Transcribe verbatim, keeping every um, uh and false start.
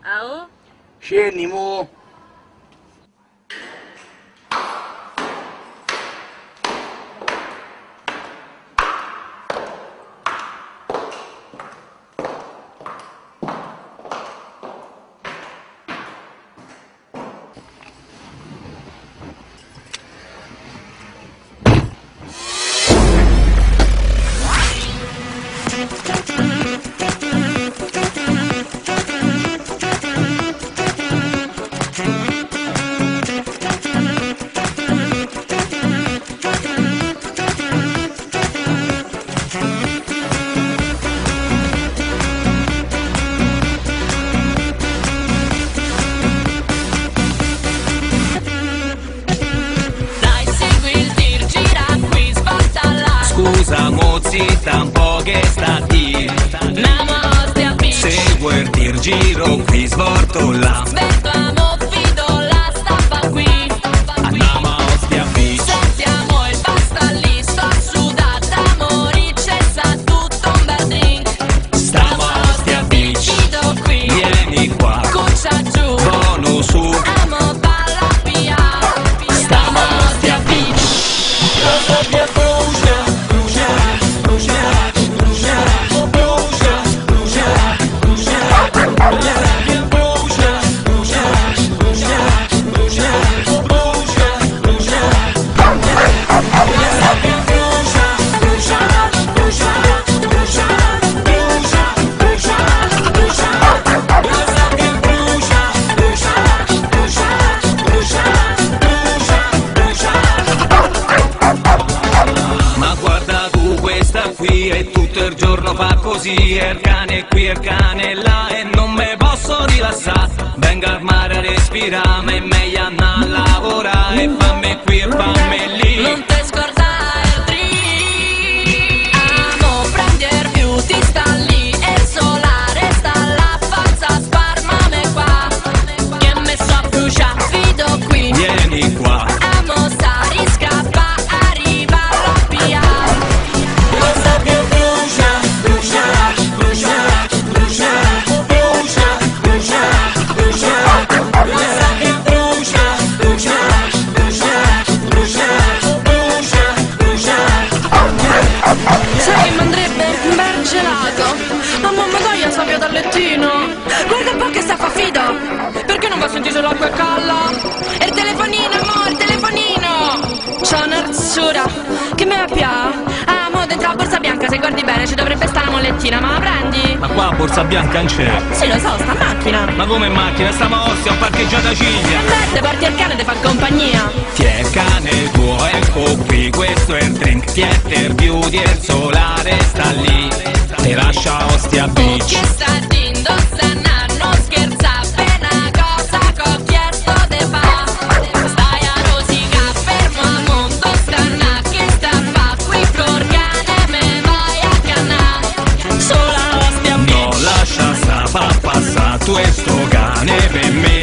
Oh? Scendi, mo! Scusa mozzita un po' che sta di se vuoi dir giro qui svolto là Svertuamo fido la stampa qui. andiamo a Ostia Beach. Sentiamo il pasta lì, sto sudata, morice, sa tutto un bel drink. Stiamo a Ostia Beach, Fido qui, vieni qua, cuccia giù, buono su. amo balla via. Stiamo a Ostia Beach. La sabbia brucia, brucia, brucia, brucia, brucia, brucia, brucia, la sabbia brucia, brucia, brucia, brucia, brucia, brucia, la sabbia brucia, brucia, brucia, brucia, brucia, brucia, brucia, la sabbia brucia, brucia, brucia, brucia, brucia, brucia. Ma guarda tu questa qui e tutto il giorno fa così. E il cane qui e il cane là e non me posso rilassare. Venga al mare a respirare, ma è meglio andare a lavorare. E fammi qui e fammi lì. Non te scordare il drink. Amo prender beauty, sta lì e il solare sta là, forza sparmame qua. Che me so brucia, fido qui. Vieni qua, Amo stare, scappa, arriva la via. La sabbia brucia, brucia, brucia, brucia, brucia, brucia, brucia, la sabbia brucia, brucia, brucia, brucia, brucia, brucia. Sai che mi andrebbe un bel gelato? Ma mamma toglie sabbia dal lettino. Guarda un po' che sta fa fido. Perché non va a sentire l'acqua e calla? E il telefonino, amore, il telefonino. C'ho un'arzura che me la pia. Ah, mo dentro la borsa bianca, se guardi bene ci dovrebbe stare una mollettina, ma la prendi? ma qua borsa bianca non c'è. Sì, lo so, sta in macchina. Ma come in macchina? Stiamo a Ostia, un parcheggiato a Ciglia. E beh, te porti il cane, ti fa compagnia. Ti è il cane tuo, ecco qui, questo è il drink. Ti è per beauty e il solare sta lì. Ti lascia a Ostia Tu Beach. che stai di indossare, non scherza, appena cosa che ho chiesto te fa. Stai a rosica, fermo a mondo, stanna, che sta fa qui col cane, me vai a canna. Sola Ostia No, Beach. lascia sta, fa passare questo cane per me.